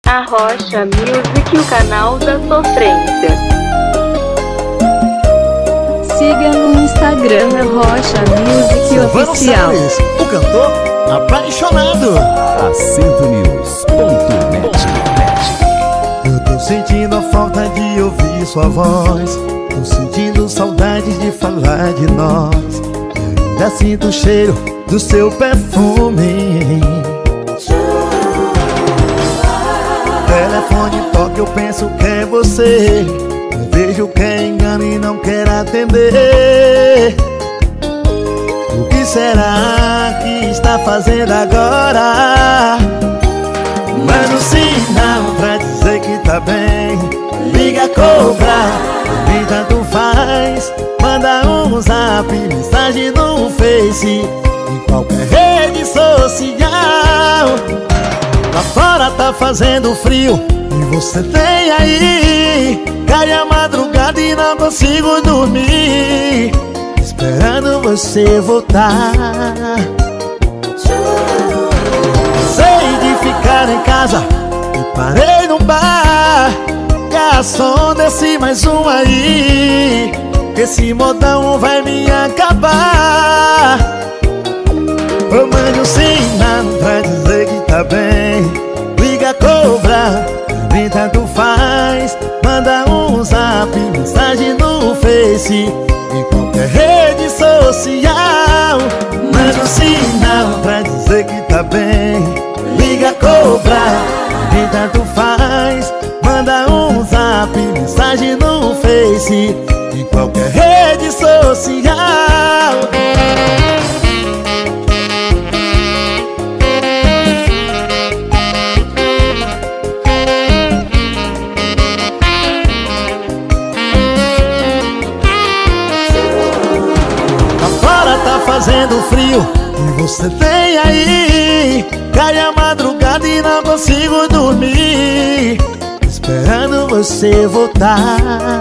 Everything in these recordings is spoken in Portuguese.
A Rocha Music, o canal da sofrência. Siga no Instagram Rocha Music Oficial. Salles, o cantor apaixonado. AcentoNews.net. Eu tô sentindo a falta de ouvir sua voz. Tô sentindo saudades de falar de nós. Eu ainda sinto o cheiro do seu perfume. Telefone toca, eu penso que é você. Eu vejo que é engano e não quero atender. O que será que está fazendo agora? Manda um sinal pra dizer que tá bem. Liga, cobra, nem tanto faz. Manda um zap, mensagem no Face, em qualquer rede social. Lá fora tá fazendo frio e você tem aí. Cai a madrugada e não consigo dormir, esperando você voltar. Sei de ficar em casa e parei no bar. Garçom, desce mais um aí, esse modão vai me acabar. Eu mando um sinal pra dizer que tá bem. Liga, cobra, nem tanto faz. Manda um zap, mensagem no Face, em qualquer rede social. Manda um sinal pra dizer que tá bem. Liga, cobra, nem tanto faz. Manda um zap, mensagem no Face, em qualquer rede social. Fazendo frio e você tem aí. Cai a madrugada e não consigo dormir, esperando você voltar.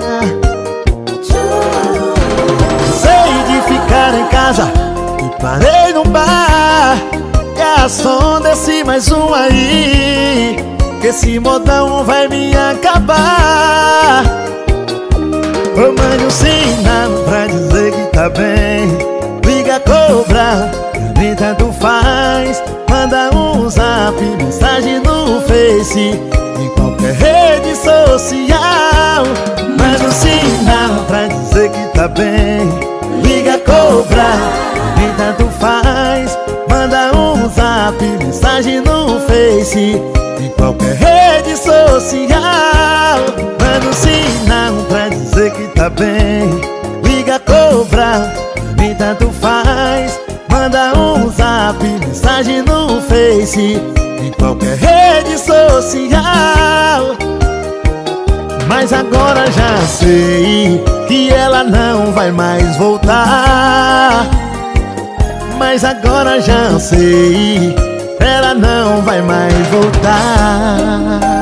Sei de ficar em casa e parei no bar. Garçom, desce mais um aí, que esse modão vai me acabar. Eu mando um sinal pra dizer que tá bem. Liga, cobra, nem tanto faz. Manda um zap, mensagem no Face, em qualquer rede social. Manda um sinal pra dizer que tá bem. Liga, cobra, nem tanto faz. Manda um zap, mensagem no Face, em qualquer rede social. Manda um sinal pra dizer que tá bem. Liga, cobra, nem tanto faz. Manda um zap, mensagem no Face, em qualquer rede social. Mas agora já sei que ela não vai mais voltar. Mas agora já sei, ela não vai mais voltar.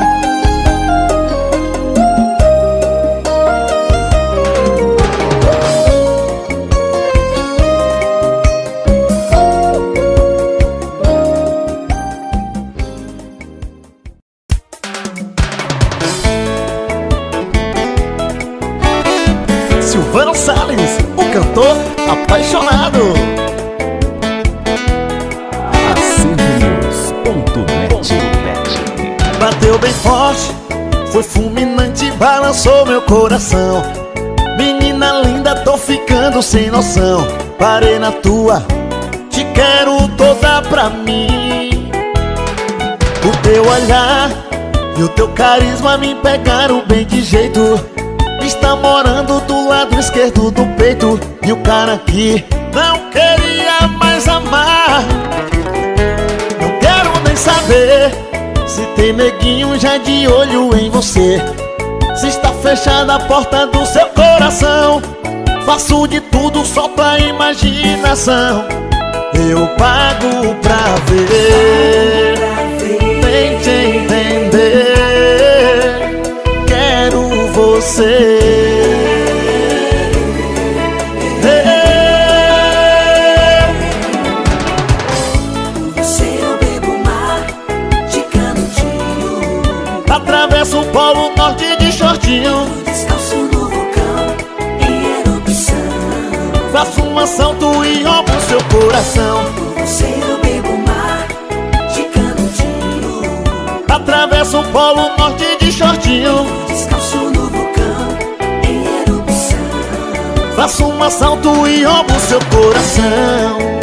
Silvano Salles, o cantor apaixonado. AcentoNews.net. Bateu bem forte, foi fulminante, balançou meu coração. Menina linda, tô ficando sem noção. Parei na tua, te quero toda pra mim. O teu olhar e o teu carisma me pegaram bem de jeito. Está morando do lado esquerdo do peito, e o cara aqui não queria mais amar. Não quero nem saber se tem neguinho já de olho em você, se está fechada a porta do seu coração. Faço de tudo só pra imaginação. Eu pago pra ver, tente entender. Quero você. Você eu bebo mar de canudinho. Atravesso o Polo Norte de shortinho, descalço no vulcão em erupção. faço um assalto e roubo seu coração. Por você eu bebo mar de canudinho. Atravesso o Polo Norte de shortinho, Descalço no vulcão em erupção. faço um assalto e roubo seu coração.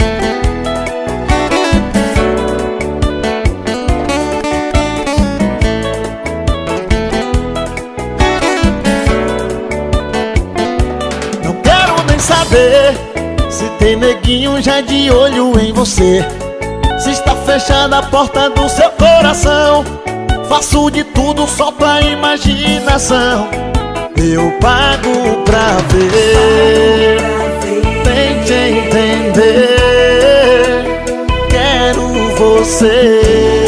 Não quero nem saber se tem neguinho já de olho em você, se está fechada a porta do seu coração. Faço de tudo só pra imaginação. Eu pago pra ver, tente entender. Quero você.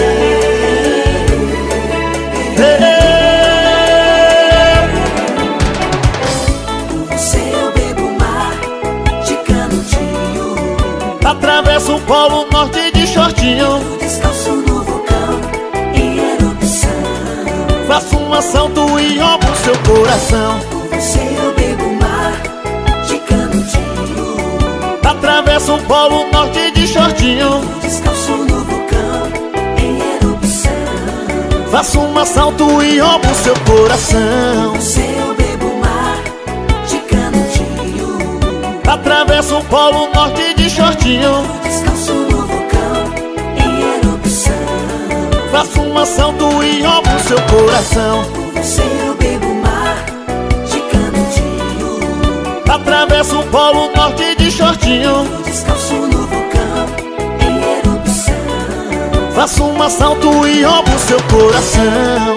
Por você eu bebo mar de canudinho. Atravesso o Polo Norte de shortinho, Descalço no vulcão em erupção. faço um assalto e roubo seu coração. Por você eu bebo mar de canudinho. Atravesso o Polo Norte de shortinho, Descalço no vulcão em erupção. faço um assalto e roubo seu coração. Por você eu bebo mar de canudinho. Atravesso o Polo Norte de shortinho, Descalço no vulcão em erupção. faço um assalto e roubo seu coração. Por você eu bebo mar de canudinho. Atravesso o Polo Norte de shortinho, Descalço no vulcão em erupção. faço um assalto e roubo seu coração.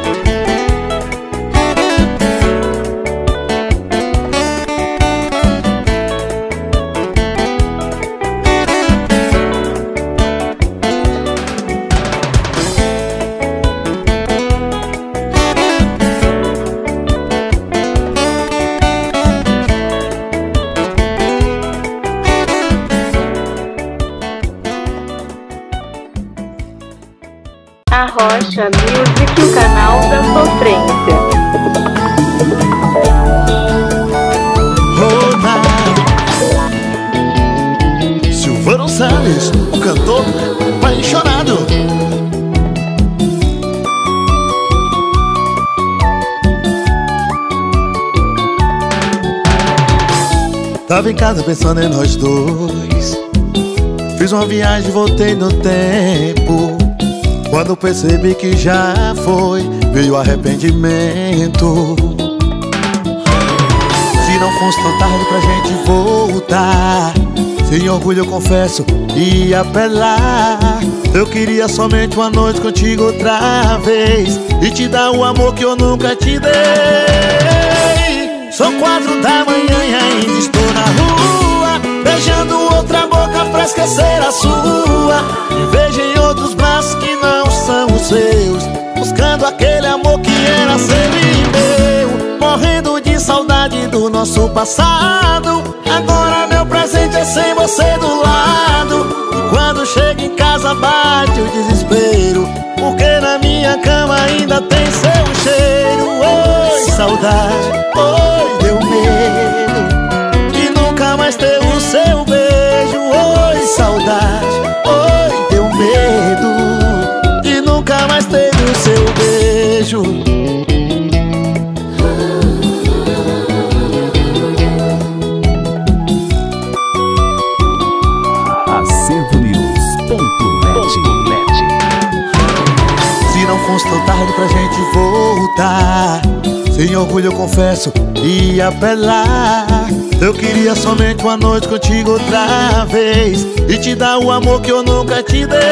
Arrocha Music, o canal da sofrência. Silvano Salles, o cantor apaixonado. Tava em casa pensando em nós dois. Fiz uma viagem e voltei no tempo. Quando percebi que já foi, veio arrependimento. Se não fosse tão tarde pra gente voltar, sem orgulho eu confesso, ia apelar. Eu queria somente uma noite contigo outra vez e te dar o amor que eu nunca te dei. São 4 da manhã e ainda estou na rua, beijando outra boca pra esquecer a sua. Me vejo em outros braços que não são os seus, buscando aquele amor que era seu e meu. Morrendo de saudade do nosso passado, agora meu presente é sem você do lado. E quando chego em casa bate o desespero, porque na minha cama ainda tem seu cheiro. Oi, saudade, oi, deu medo de nunca mais ter o seu beijo. Oi, saudade, oi, deu medo de nunca mais ter o seu beijo. Se não fosse tão tarde pra gente voltar, sem orgulho eu confesso, ia apelar. Eu queria somente uma noite contigo outra vez e te dar o amor que eu nunca te dei.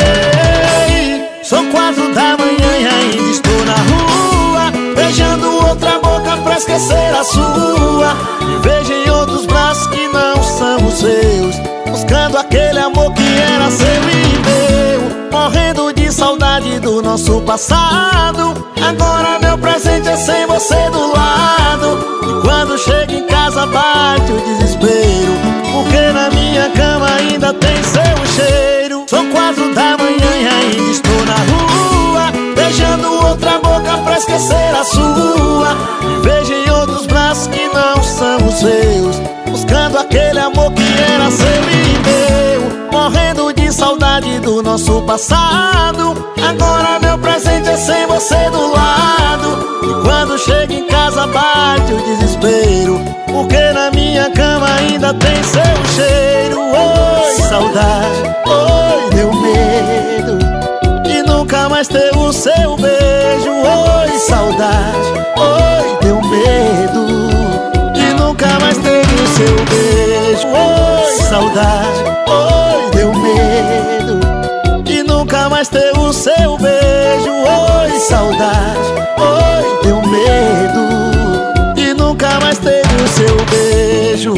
São 4 da manhã e ainda estou na rua, beijando outra boca pra esquecer a sua. Me vejo em outros braços que não são os seus, buscando aquele amor que era seu e meu. Morrendo de saudade do nosso passado, agora meu presente é sem você do lado. E quando chego em casa bate o desespero, porque na minha cama ainda tem seu cheiro. São 4 da manhã e ainda estou na rua, beijando outra boca pra esquecer a sua. Me vejo em outros braços que não são os seus, buscando aquele amor que era seu e meu. Morrendo de saudade do nosso passado. Agora meu presente é sem você do lado. E quando chego em casa bate o desespero, porque na minha cama ainda tem seu cheiro. Oi, saudade, oi, deu medo de nunca mais ter o seu beijo. Oi, saudade, oi, deu medo de nunca mais ter o seu beijo. Oi, saudade, oi, deu medo de nunca mais ter o seu beijo. Oi, saudade, oi, deu medo de nunca mais ter o seu beijo.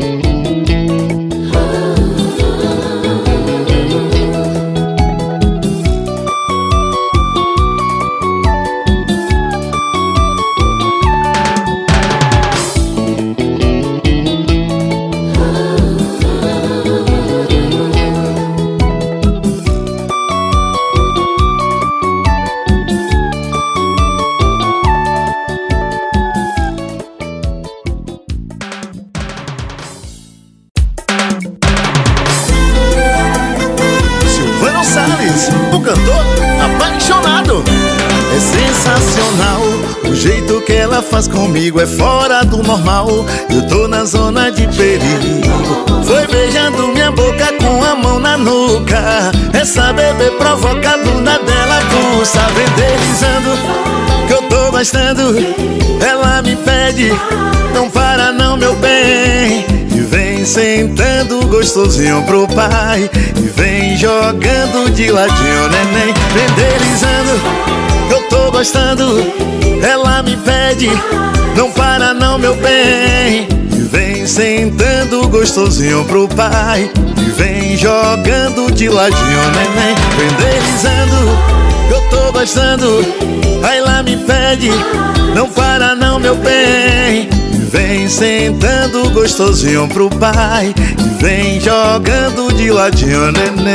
O cantor apaixonado. É sensacional o jeito que ela faz comigo, é fora do normal. Eu tô na zona de perigo. Foi beijando minha boca com a mão na nuca. Essa bebê provoca a bunda dela, pulsa, vem deslizando, que eu tô gostando. Ela me pede, não para não, meu bem. E vem sentando gostosinho pro pai. E vem jogando de ladinho, neném. Vem deslizando, que eu tô gostando. Ela me pede, não para não, meu bem. E vem sentando gostosinho pro pai. E vem jogando de ladinho, neném. Vem deslizando, que eu tô gostando. Aí lá me pede, não para não, meu bem. Vem sentando gostosinho pro pai. E vem jogando de ladinho, neném.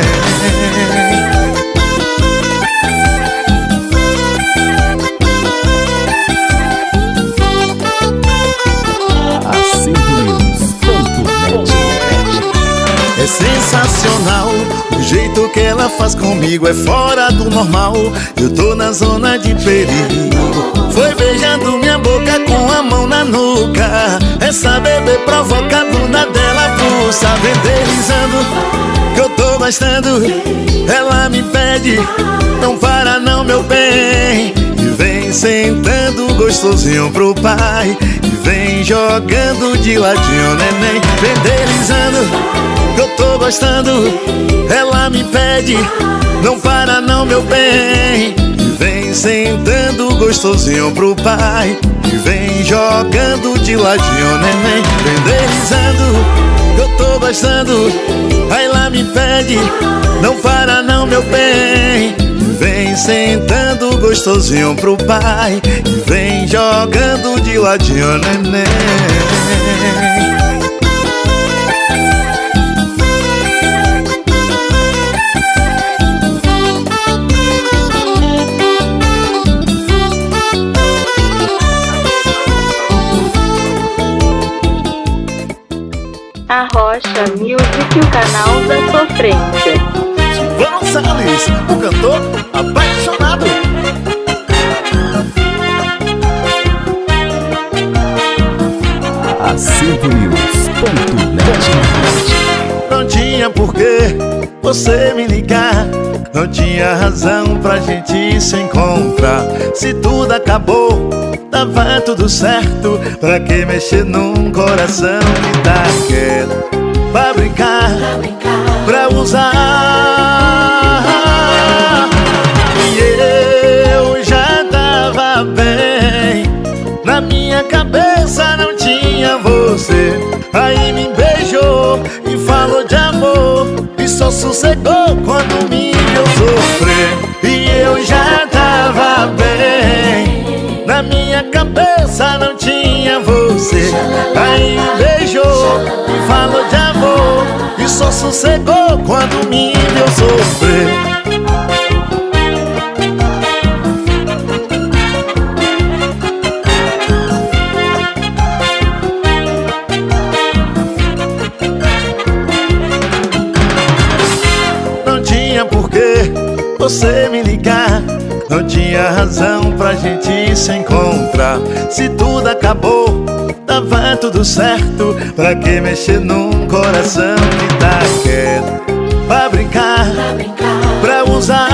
É sensacional o jeito que ela faz comigo, é fora do normal. Eu tô na zona de perigo. Foi beijando minha boca com a mão na nuca. Essa bebê provoca a bunda dela, pulsa, vem deslizando, que eu tô gostando. Ela me pede, não para não, meu bem. E vem sentando gostosinho pro pai. E vem jogando de ladinho, neném. Vem deslizando, que eu tô gostando. Ela me pede, não para não, meu bem. E vem sentando gostosinho pro pai. E vem jogando de ladinho, neném. Vem deslizando, que eu tô gostando. Aí lá me pede, não para não, meu bem. E vem sentando gostosinho pro pai. E vem jogando de ladinho, neném. A Rocha Music, o canal da sofrência. Silvano Salles, o cantor apaixonado. AcertoNews.net. Não tinha porquê você me ligar, não tinha razão pra gente se encontrar. Se tudo acabou, tava tudo certo. Pra que mexer num coração que tá quieto? Pra brincar, pra usar. E eu já tava bem, na minha cabeça não tinha você. Aí me beijou e falou de amor, e só sossegou quando me viu sofrer. E eu já tava bem, na minha cabeça não tinha você. Aí me beijou e falou de amor, e só sossegou quando me viu sofrer. não tinha razão pra gente se encontrar. Se tudo acabou, tava tudo certo. Pra que mexer num coração que tá quieto? Pra brincar, pra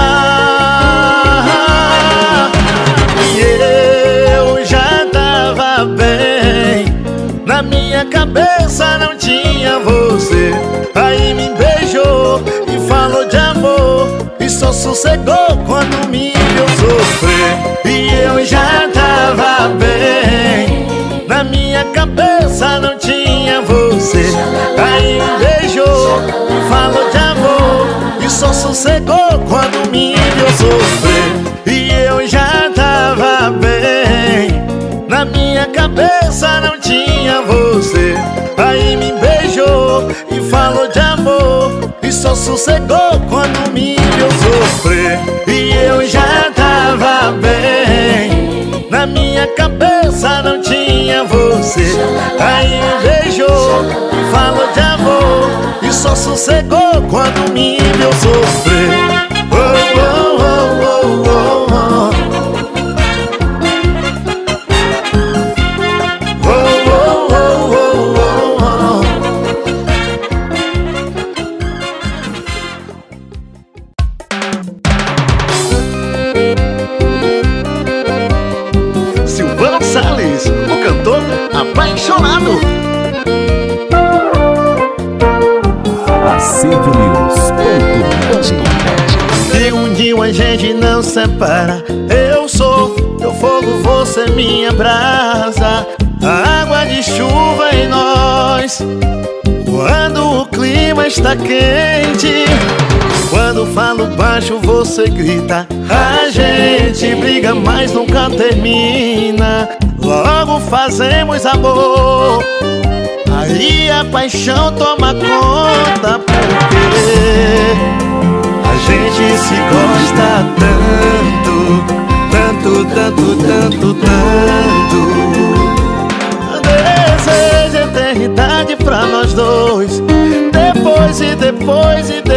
usar. E eu já tava bem, na minha cabeça não tinha você. Aí me beijou e falou de amor, e só sossegou quando me viu sofrer. E eu já tava bem, na minha cabeça não tinha você. Aí me beijou e falou de amor, e só sossegou quando me viu sofrer. E eu já tava bem, na minha cabeça não tinha você. Aí me beijou e falou de amor, e só sossegou quando me viu sofrer. E eu já tava bem, na minha cabeça não tinha você. Aí me beijou e falou de amor, e só sossegou quando me viu sofrer. Oh, oh, oh, oh, oh, oh. Silvano Salles, o cantor apaixonado. Se um dia a gente não separa, eu sou teu fogo, você minha brasa, a água de chuva em nós. Quando o clima está quente, quando falo baixo você grita, a gente briga mas nunca termina. Logo fazemos amor, aí a paixão toma conta, porque a gente se gosta tanto, tanto, tanto, tanto, tanto. Desejo eternidade pra nós dois, depois e depois e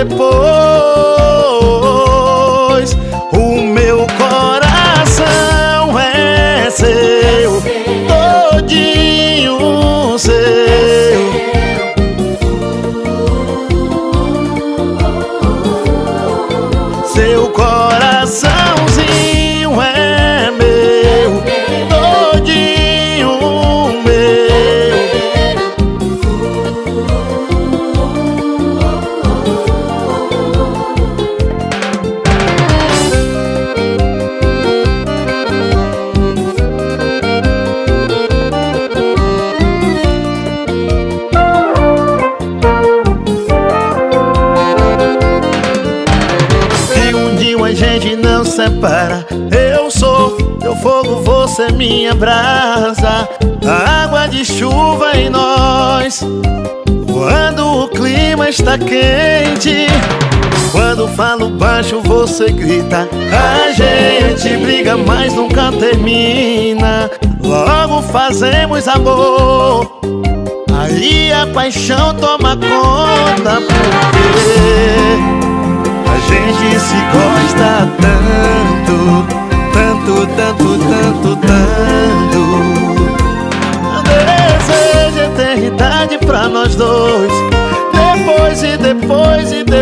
depois. O meu coração é seu, todinho seu. Seu coraçãozinho é meu, todinho meu. Se um dia a gente não separa, eu sou teu fogo, você minha brasa, a água de chuva em nós. Quando o clima está quente, quando falo baixo você grita, a gente briga mas nunca termina. Logo fazemos amor, aí a paixão toma conta, porque a gente se gosta tanto, tanto, tanto, tanto, tanto. Desejo eternidade pra nós dois, depois e depois e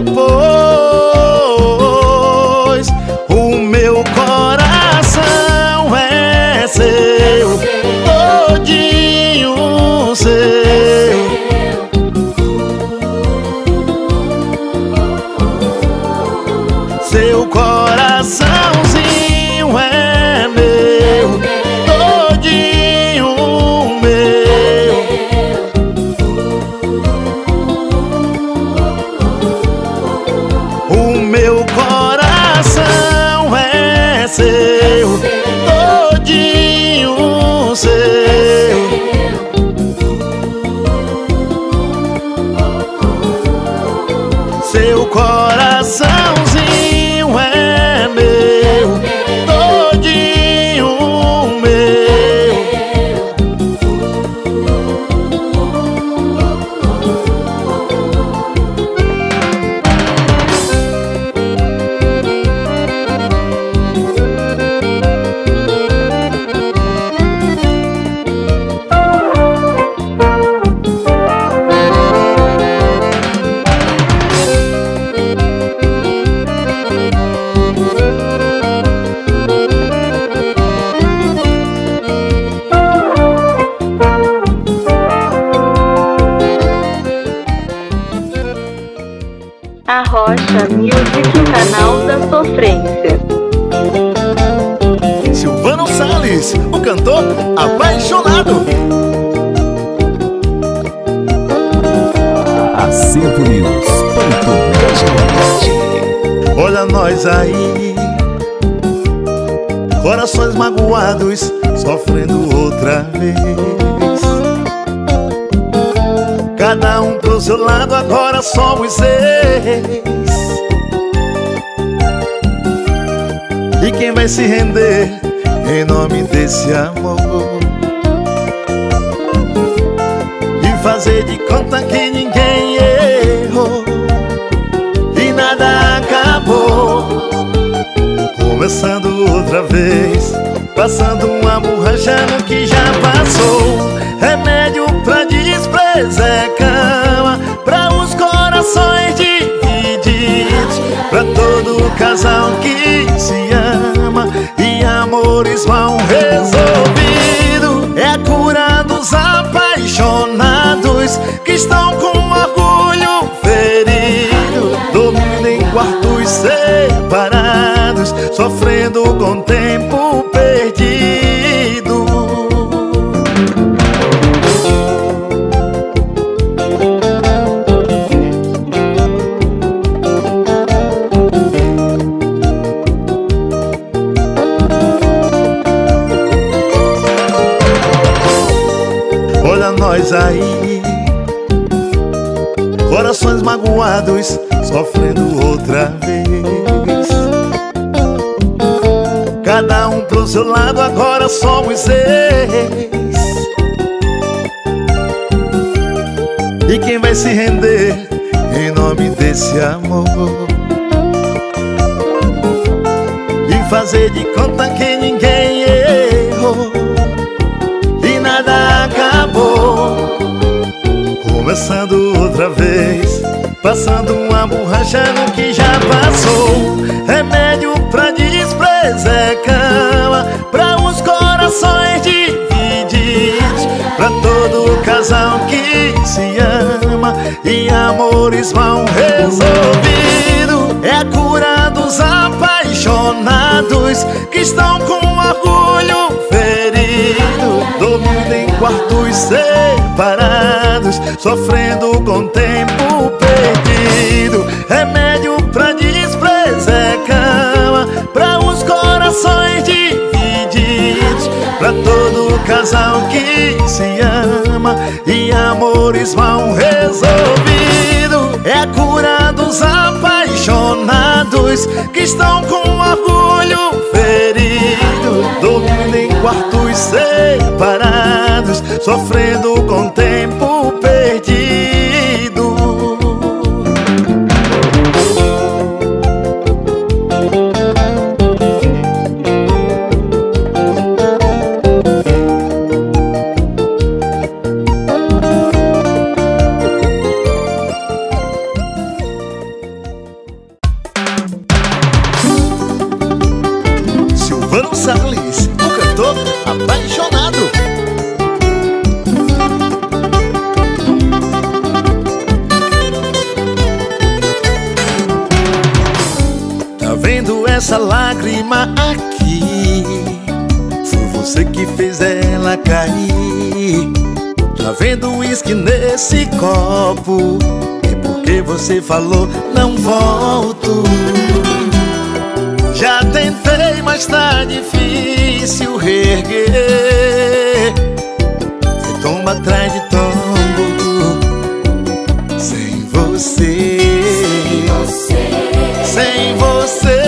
depois. O meu coração é seu, todinho seu. Seu coraçãozinho é meu, todinho meu. O J Music, o canal da sofrência. Silvano Salles, o cantor apaixonado. Acervo News.net. Olha nós aí, corações magoados, sofrendo outra vez. Cada um pro seu lado, agora somos seis. E quem vai se render em nome desse amor? E fazer de conta que ninguém errou e nada acabou. Começando outra vez, passando uma borracha no que já passou. Remédio pra desprezo é cama pra os corações divididos, pra todo casal que se ama e amores mal resolvidos. É a cura dos apaixonados que estão com orgulho ferido, dormindo em quartos separados, sofrendo com o tempo perdido. Olha nós aí, corações magoados, sofrendo outra vez. Cada um pro seu lado, agora somos seis. E quem vai se render em nome desse amor? E fazer de conta que ninguém errou e nada acabou. Começando outra vez, passando uma borracha no que já passou. Remédio pra desprezo é cama pra os corações divididos, pra todo casal que se ama e amores mal resolvidos. É a cura dos apaixonados que estão com orgulho ferido, dormindo em quartos separados, sofrendo com o tempo perdido. Remédio pra desprezo é cama pra os corações divididos, pra todo casal que se ama e amores mal resolvidos. É a cura dos apaixonados que estão com orgulho ferido, dormindo em quartos separados, sofrendo com o tempo perdido. Silvano Salles, o cantor apaixonado. Tá vendo essa lágrima aqui? Foi você que fez ela cair. Tá vendo o uísque nesse copo? É porque você falou não volto. Já tentei, mas tá difícil reerguer. É tombo atrás de tombo, sem você, sem você.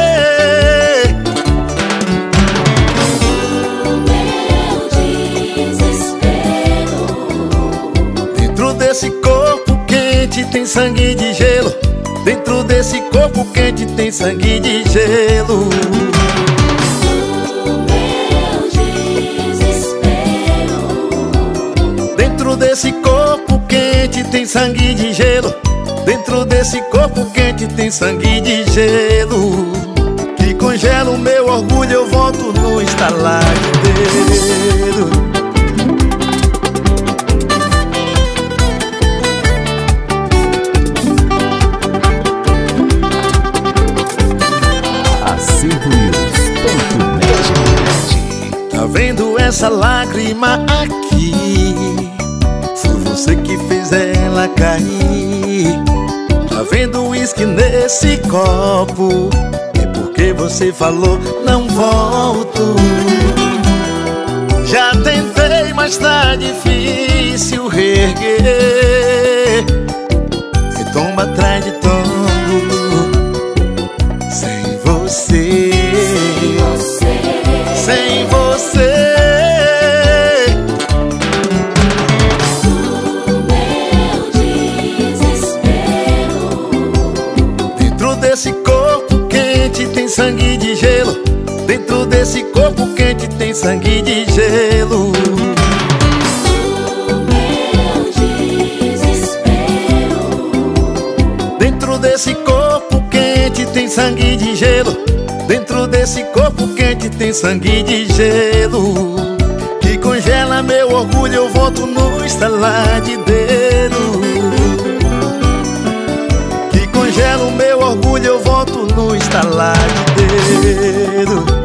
O meu desespero. Dentro desse corpo quente tem sangue de gelo. Dentro desse corpo quente tem sangue de gelo. O meu desespero. Dentro desse corpo quente tem sangue de gelo. Dentro desse corpo quente tem sangue de gelo, que congela o meu orgulho, eu volto no estalar de dedo. vendo essa lágrima aqui? Foi você que fez ela cair. Tá vendo o uísque nesse copo? É porque você falou não volto. Já tentei, mas tá difícil reerguer. É tombo atrás de tombo. Sem você, sem você. O meu desespero. Dentro desse corpo quente tem sangue de gelo. Dentro desse corpo quente tem sangue de gelo. O meu desespero. Dentro desse corpo quente tem sangue de gelo. Dentro desse corpo quente tem sangue de gelo. Que congela meu orgulho, eu volto no estalar de dedo. Que congela o meu orgulho, eu volto no estalar de dedo.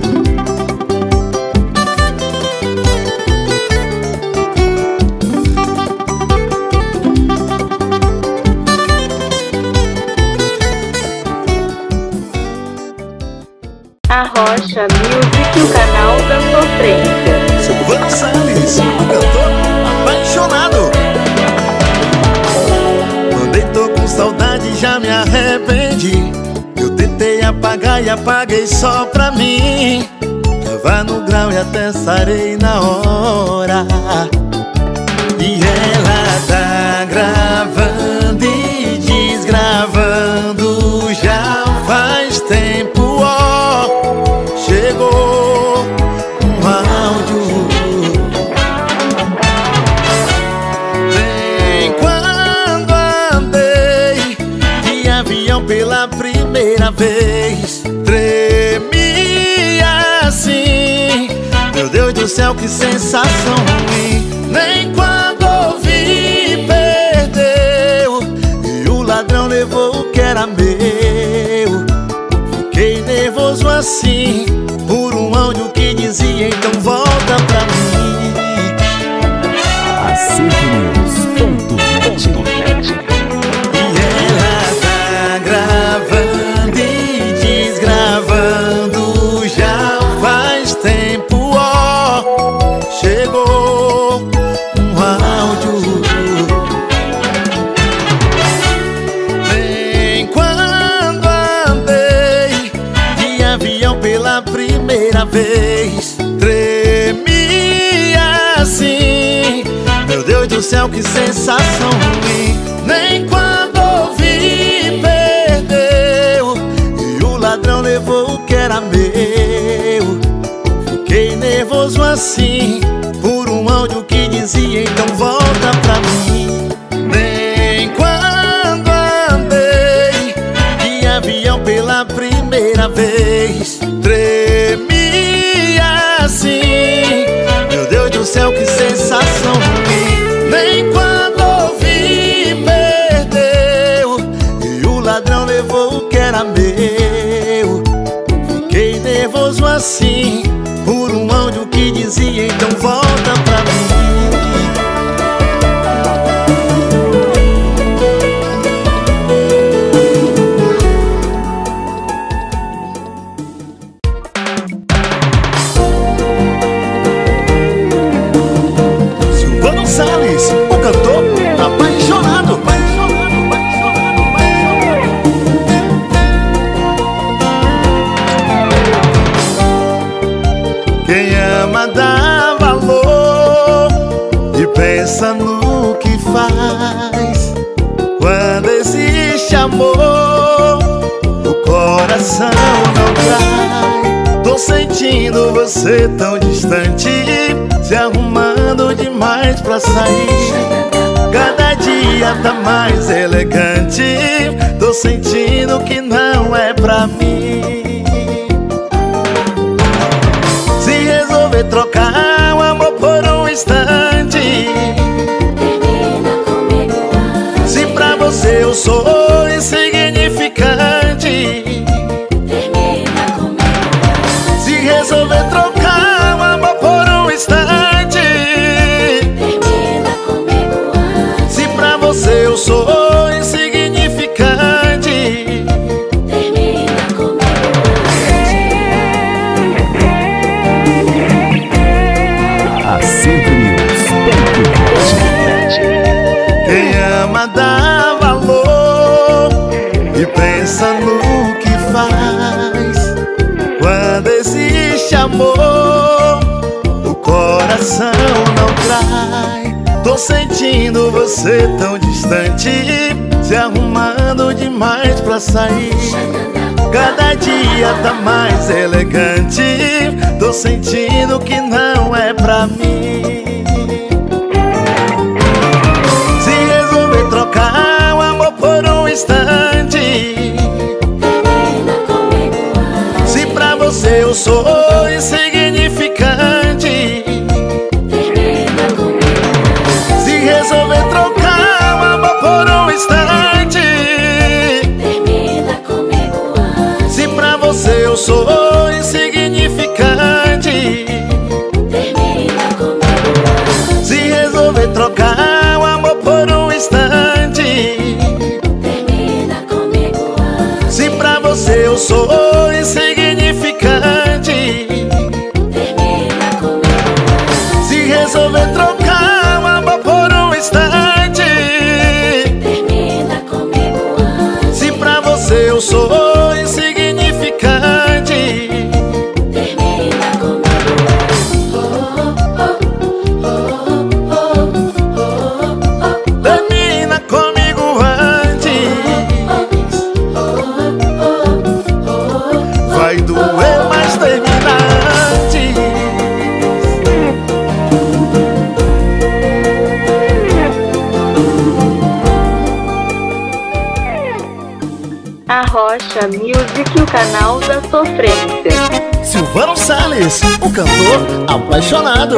A Rocha Music, o canal da sofrência. Silvano Salles, o cantor apaixonado. Mandei, tô com saudade, já me arrependi. Eu tentei apagar e apaguei só pra mim. Tava no grau e até sarei na hora. E ela tá gravando e desgravando já faz tempo, ó. Chegou um áudio. Bem quando andei de avião pela primeira vez, tremi assim. Meu Deus do céu, que sensação ruim. Nem quando ouvi, perdeu. E o ladrão levou o que era meu. Fiquei nervoso assim por um áudio que dizia: então volta pra mim. Acertonews.net. E ela tá gravando e desgravando já faz tempo, ó. Chegou um áudio. Bem quando andei de avião pela primeira vez, tremi assim. Meu Deus do céu, que sensação ruim. Nem quando ouvi, perdeu. E o ladrão levou o que era meu. Fiquei nervoso assim por um áudio que dizia: então volta pra mim. Nem quando andei de avião pela primeira vez, tremi assim. Meu Deus do céu, que sensação ruim. Nem quando ouvi, perdeu. E o ladrão levou o que era meu. Fiquei nervoso assim por um áudio que dizia: então volta pra mim. Silvano Salles, o cantor apaixonado. Quem ama dá valor e pensa no que faz. Quando existe amor, o coração não trai. Tô sentindo você tão distante, se arrumando demais pra sair. Cada dia tá mais elegante. Tô sentindo que não é pra mim. Se resolver trocar o amor por um instante, Termina comigo antes. se pra você eu sou insignificante, Termina comigo antes. se resolver trocar o amor existe amor, o coração não trai. Tô sentindo você tão distante, se arrumando demais pra sair. Cada dia tá mais elegante, tô sentindo que não é pra mim. Se resolver trocar o amor por um instante, se pra você eu sou insignificante, se resolver trocar o amor por um instante, se pra você eu sou insignificante, se resolver trocar o amor por um instante, se pra você eu sou insignificante, se resolver trocar o amor por um instante, se pra você eu sou insignificante, termina comigo antes. Vai doer, mas termina antes. A Rocha Music, o canal da sofrência. Silvano Salles, o cantor apaixonado.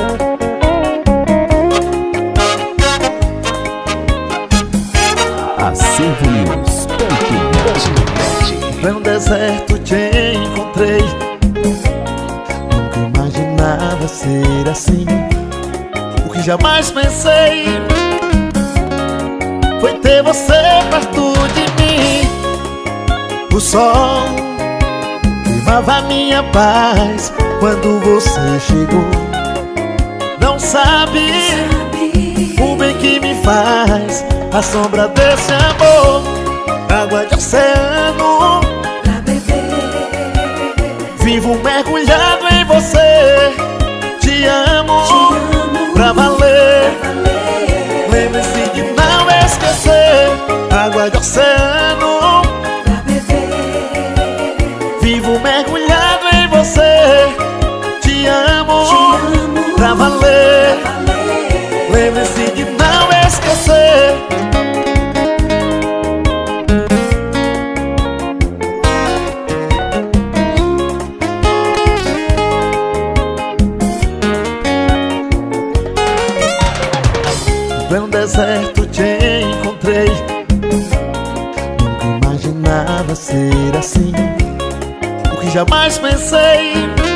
AcervoNews.net. No deserto te encontrei, nunca imaginava ser assim. O que jamais pensei foi ter você perto de mim. O sol queimava minha paz quando você chegou. Não sabe o bem que me faz a sombra desse amor. Água de oceano pra beber. Vivo mergulhado em você. Te amo, pra valer. Lembre-se de não esquecer. Água de oceano Pra beber. Vivo mergulhado em você. Te amo, pra valer. Lembre-se de não esquecer. No deserto te encontrei, nunca imaginava ser assim. O que jamais pensei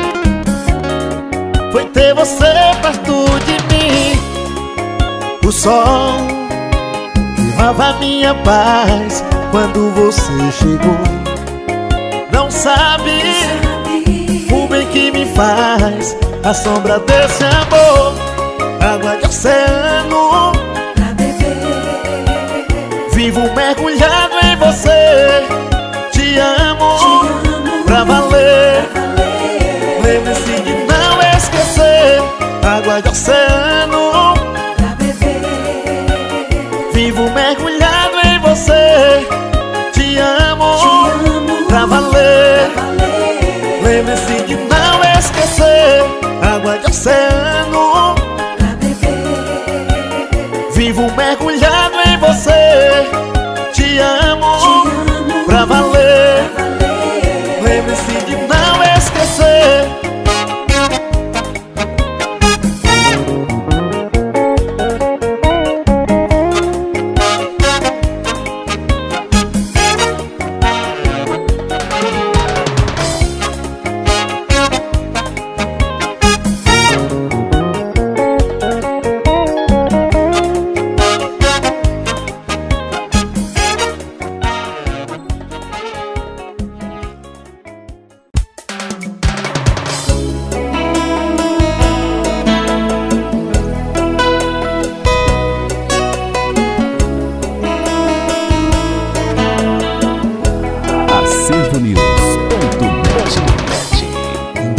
foi ter você perto de mim. O sol queimava minha paz quando você chegou. Não sabe o bem que me faz a sombra desse amor. Água de oceano Pra beber. Vivo mergulhado em você. Te amo, pra valer. Lembre-se de não esquecer. Água de oceano Pra beber. Vivo mergulhado em você. Te amo, pra valer. Lembre-se de não esquecer. Água de oceano Pra beber. Vivo mergulhado em você. Te amo, pra valer. Lembre-se de não esquecer.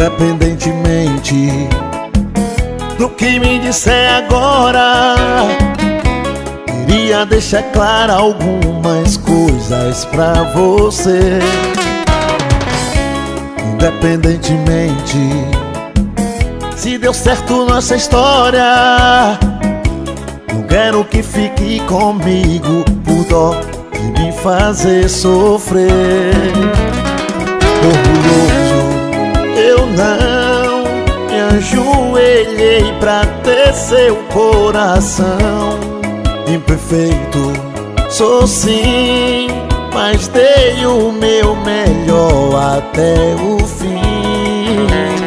Independentemente do que me disser agora, queria deixar claro algumas coisas pra você. Independentemente se deu certo nossa história, não quero que fique comigo por dó de me fazer sofrer. Orgulhoso, eu não me ajoelhei pra ter seu coração. Imperfeito, sou sim, mas dei o meu melhor até o fim.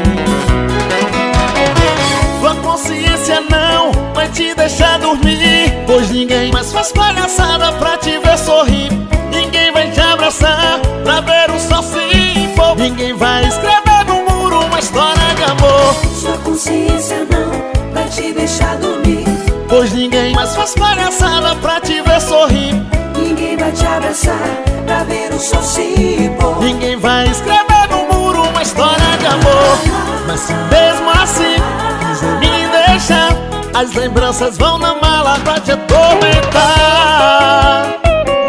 Sua consciência não vai te deixar dormir, pois ninguém mais faz palhaçada pra te ver sorrir. Ninguém vai te abraçar pra ver o sol se pôr. Ninguém vai escrever no muro uma história de amor. Sua consciência não vai te deixar dormir, pois ninguém mais faz palhaçada pra te ver sorrir. ninguém vai te abraçar pra ver o sol se pôr. Ninguém vai escrever no muro uma história de amor. Mas se mesmo assim quiser me deixar, as lembranças vão na mala pra te atormentar.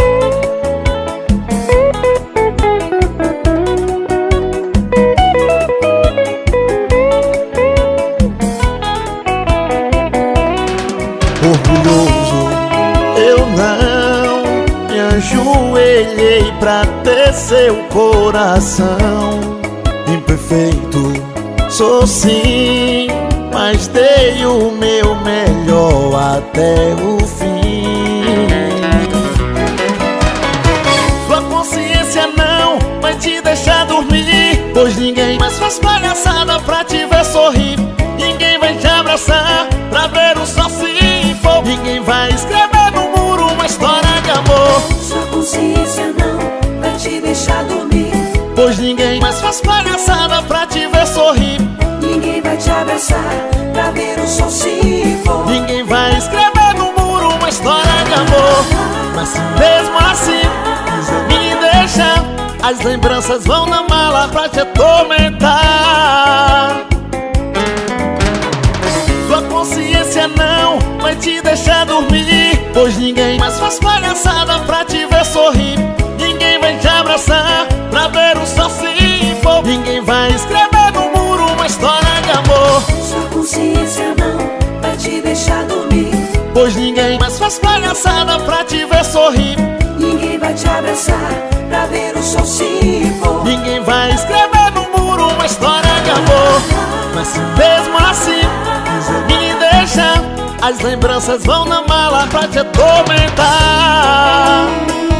Orgulhoso, eu não me ajoelhei pra ter seu coração. Imperfeito, sou sim, mas dei o meu melhor até o fim. Sua consciência não vai te deixar dormir, pois ninguém mais faz palhaçada pra te ver sorrir. Ninguém vai te abraçar pra ver o sol se pôr. Ninguém vai escrever no muro uma história de amor. Sua consciência não vai te deixar dormir, pois ninguém mais faz palhaçada pra te ver sorrir. ninguém vai te abraçar pra ver o sol se pôr. Ninguém vai escrever no muro uma história de amor. Mas se mesmo assim quiser me deixar, as lembranças vão na mala pra te atormentar. Sua consciência não vai te deixar dormir, pois ninguém mais faz palhaçada pra te ver sorrir. Ninguém vai te abraçar pra ver o sol se pôr. Ninguém vai escrever no muro uma história de amor. Sua consciência não vai te deixar dormir, pois ninguém mais faz palhaçada pra te ver sorrir. ninguém vai te abraçar pra ver o sol se pôr. Ninguém vai escrever no muro uma história de amor. Mas se mesmo assim quiser me deixar, as lembranças vão na mala pra te atormentar.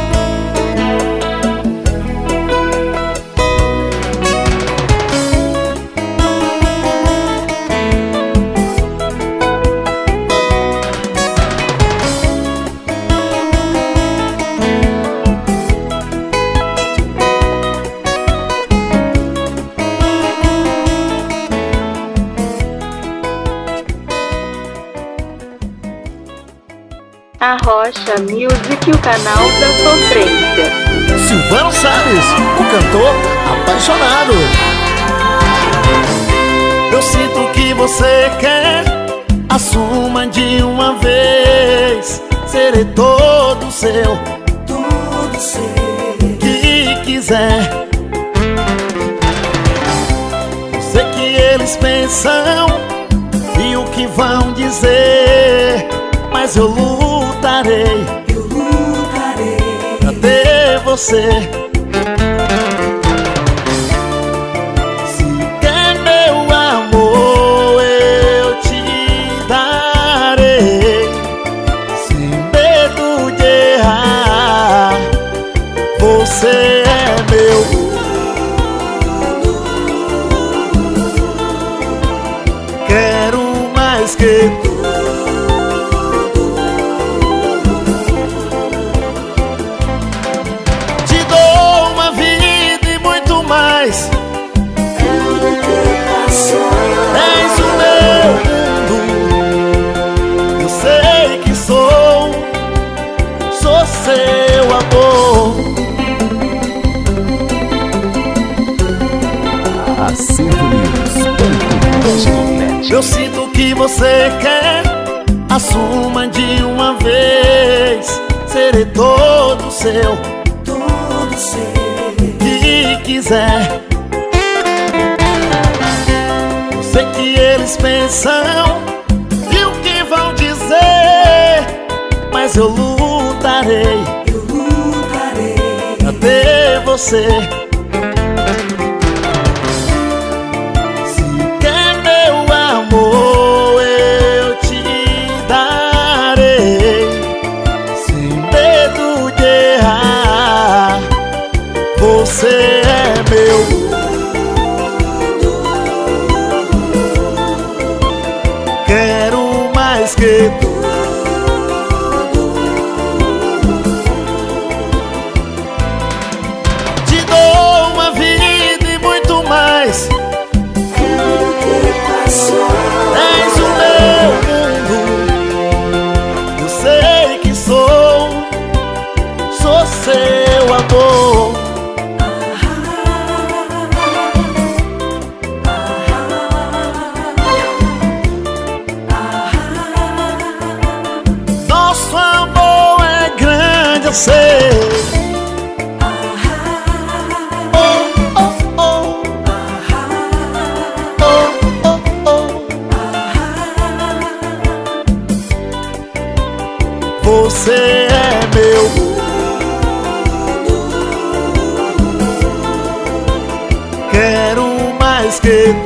A Rocha Music, o canal da sofrência. Silvano Salles, o cantor apaixonado. Eu sinto que você quer, assuma de uma vez. Serei todo seu, Todo ser que quiser. Eu sei que eles pensam e o que vão dizer, mas eu lutarei pra ter você. Se quer meu amor, eu te darei, sem medo de errar. Você é meu, quero mais que te dou uma vida e muito mais. És o meu mundo, eu sei que sou seu amor. Acervo News. Eu sinto que você quer, assuma de uma vez. Serei todo seu, todo seu. que quiser. Eu sei que eles pensam e o que vão dizer, mas eu lutarei pra ter você. Se quer meu amor, eu te darei, sem medo de errar. Você é meu, quero mais que tudo. Te dou uma vida e muito mais. És o meu mundo. Eu sei que sou seu amor. Nosso amor é grande, eu sei. Oh, oh, oh. Oh, oh, oh. Você é meu, quero mais que